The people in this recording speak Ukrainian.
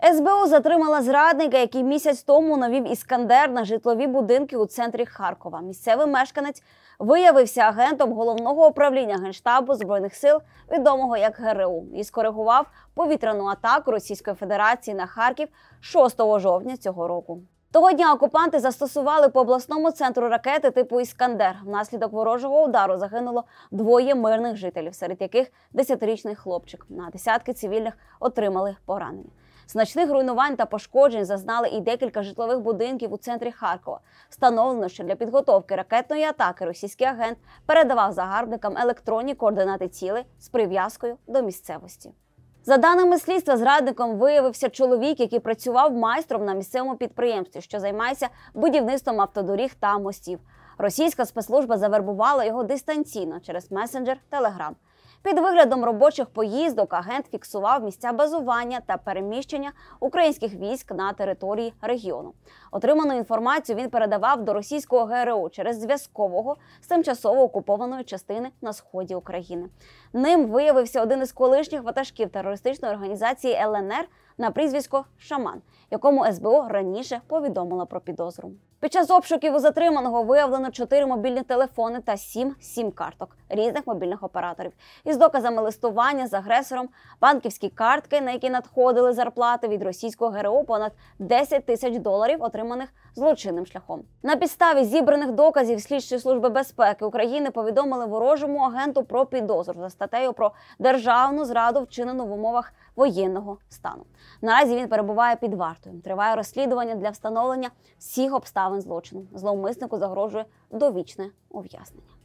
СБУ затримала зрадника, який місяць тому навів іскандер на житлові будинки у центрі Харкова. Місцевий мешканець виявився агентом Головного управління Генштабу Збройних сил, відомого як ГРУ, і скоригував повітряну атаку Російської Федерації на Харків 6 жовтня цього року. Того дня окупанти застосували по обласному центру ракети типу «Іскандер». Внаслідок ворожого удару загинуло 2 мирних жителів, серед яких 10-річний хлопчик. На десятки цивільних отримали поранення. Значних руйнувань та пошкоджень зазнали і декілька житлових будинків у центрі Харкова. Встановлено, що для підготовки ракетної атаки російський агент передавав загарбникам електронні координати цілей з прив'язкою до місцевості. За даними слідства, зрадником виявився чоловік, який працював майстром на місцевому підприємстві, що займається будівництвом автодоріг та мостів. Російська спецслужба завербувала його дистанційно через месенджер Telegram. Під виглядом робочих поїздок агент фіксував місця базування та переміщення українських військ на території регіону. Отриману інформацію він передавав до російського ГРУ через зв'язкового з тимчасово окупованої частини на сході України. Ним виявився один із колишніх ватажків терористичної організації ЛНР на прізвисько Шаман, якому СБУ раніше повідомила про підозру. Під час обшуків у затриманого виявлено 4 мобільні телефони та 7 сім-карток різних мобільних операторів із доказами листування з агресором, банківські картки, на які надходили зарплати від російського ГРУ, понад 10 тисяч доларів, отриманих злочинним шляхом. На підставі зібраних доказів Слідчої служби безпеки України повідомили ворожому агенту про підозру за статтею про державну зраду, вчинену в умовах воєнного стану. Наразі він перебуває під вартою. Триває розслідування для встановлення всіх обставин злочину. Зловмиснику загрожує довічне ув'язнення.